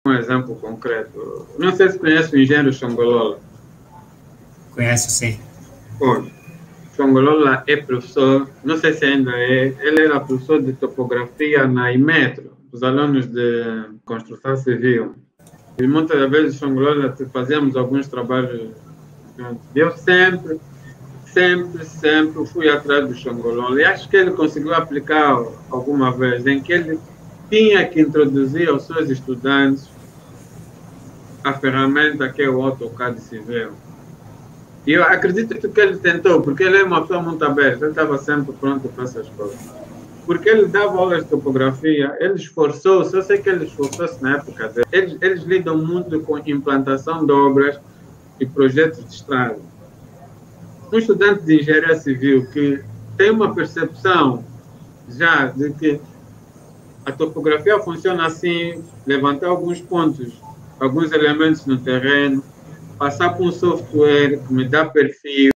um exemplo concreto. Não sei se conhece o engenheiro Xongolola. Conheço, sim. Bom, Xongolola é professor, não sei se ainda é, ele era professor de topografia na Imetro, os alunos de construção civil. E muitas das vezes, Xongolola, fazíamos alguns trabalhos juntos. Eu sempre fui atrás do Xongolola. E acho que ele conseguiu aplicar alguma vez, em que ele tinha que introduzir aos seus estudantes a ferramenta que é o AutoCAD Civil. E eu acredito que ele tentou, porque ele é uma pessoa muito aberta, ele estava sempre pronto para essas coisas. Porque ele dava aulas de topografia, ele esforçou-se, eu sei que ele esforçou-se na época dele. Eles lidam muito com implantação de obras e projetos de estrada. Um estudante de engenharia civil que tem uma percepção já de que a topografia funciona assim, levantar alguns pontos, alguns elementos no terreno, passar por um software que me dá perfil,